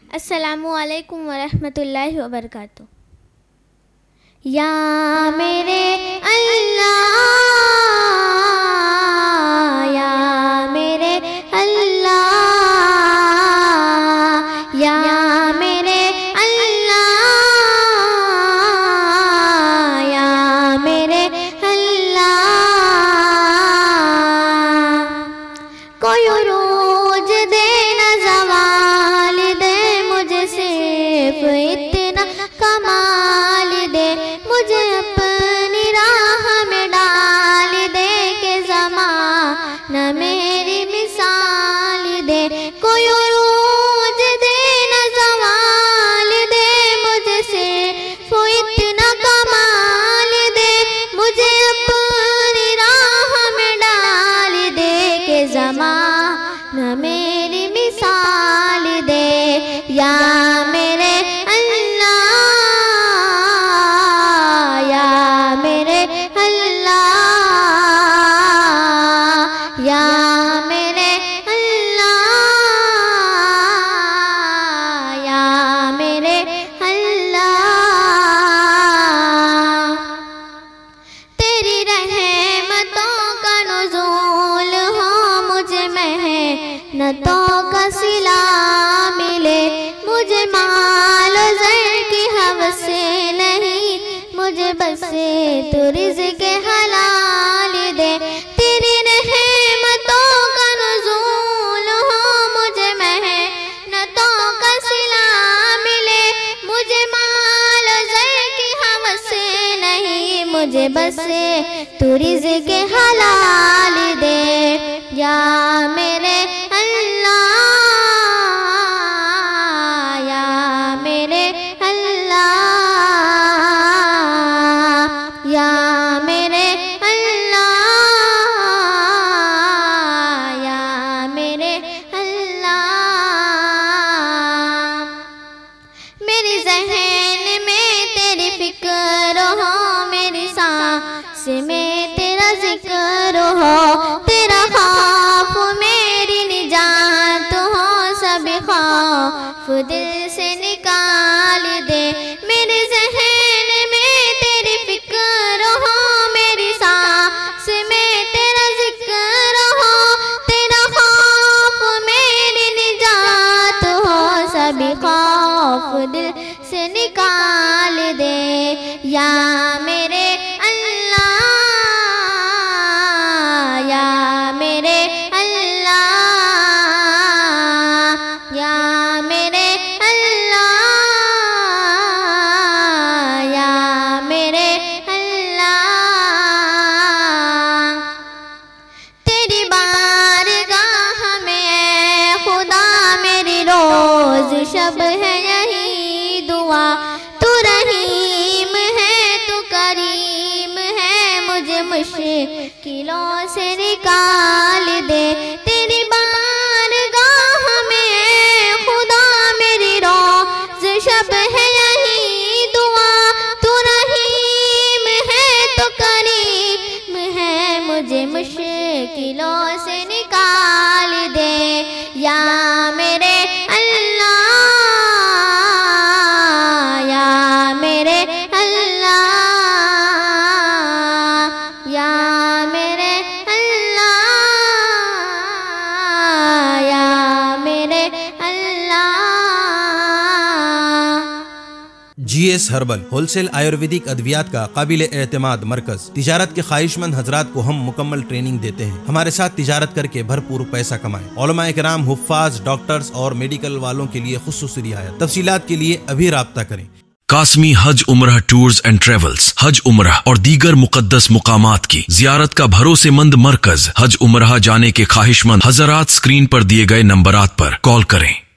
अस्सलामु अलैकुम वरहमतुल्लाहि वबरकातुह। या मेरे अल्लाह, या मेरे अल्लाह, या मेरे अल्लाह, या मेरे अल्लाह। कोई रोज दे न ज़वाल दे, मुझे सिर्फ इतना कमाल दे, मुझे अपनी राह में डाल दे के ज़माना मेरी मिसाल दे। कोई रोज दे न ज़वाल दे, मुझे सिर्फ इतना कमाल दे, मुझे अपनी राह में डाल दे के ज़माना मेरी मिसाल दे। या मेरे अल्लाह, या मेरे अल्लाह, या मेरे अल्लाह, या मेरे अल्लाह। तेरी रहमतों का नुज़ूल हो, मुझे मेहनतों का सिला मिले, मुझे माल ज़र की हवस नहीं, मुझे बस तू रिज़्क़ हलाल दे। तेरी रहमतों का नुज़ूल हो, मुझे मेहनतों का सिला मिले, मुझे माल ज़र की हवस नहीं, मुझे बस तू रिज़्क़ हलाल दे। या मेरे अल्लाह, या मेरे अल्लाह, या मेरे अल्लाह, या मेरे अल्लाह। मेरी ज़हन में तेरी फिक्र हो, मेरी सांस में तेरा जिक्र हो, तेरा खौफ मेरी निजात हो, सभी खौफ दिल से निकाल दे। मेरे ज़हन में तेरी फिक्र हो, मेरी सांस में तेरा जिक्र हो, तेरा खौफ मेरी निजात हो, सभी खौफ दिल से निकाल दे। या मेरे अल्लाह, या मेरे अल्लाह, या मेरे अल्लाह, या मेरे अल्लाह। तेरी बारगाह में खुदा मेरी रोज़ शब है यही दुआ, तू रहीम है, तू करीम है, मुझे मुश्किलों से निकाल दे। तेरी बारगाह में खुदा मेरी रोज़ शब है यही दुआ, तू रहीम है, तू करीम है, मुझे मुश्किलों से निकाल दे। या मेरे अल्लाह, या मेरे अल्लाह, या मेरे अल्लाह, या मेरे Allah. GS herbal wholesale Ayurvedic अद्वियात का काबिल एतमाद मरकज। तिजारत के ख्वाहिशमंद हजरात को हम मुकम्मल ट्रेनिंग देते हैं। हमारे साथ तिजारत करके भरपूर पैसा कमाएं। उलमाए किराम, हुफ्फाज, डॉक्टर्स और मेडिकल वालों के लिए खुसूसी रियायत। तफसीलात के लिए अभी राब्ता करें। कासमी हज उम्रह टूर्स एंड ट्रेवल्स हज उम्रह और दीगर मुकद्दस मुकामात की जियारत का भरोसेमंद मरकज। हज उम्रह जाने के ख्वाहिशमंद हजरात स्क्रीन पर दिए गए नंबरात पर कॉल करें।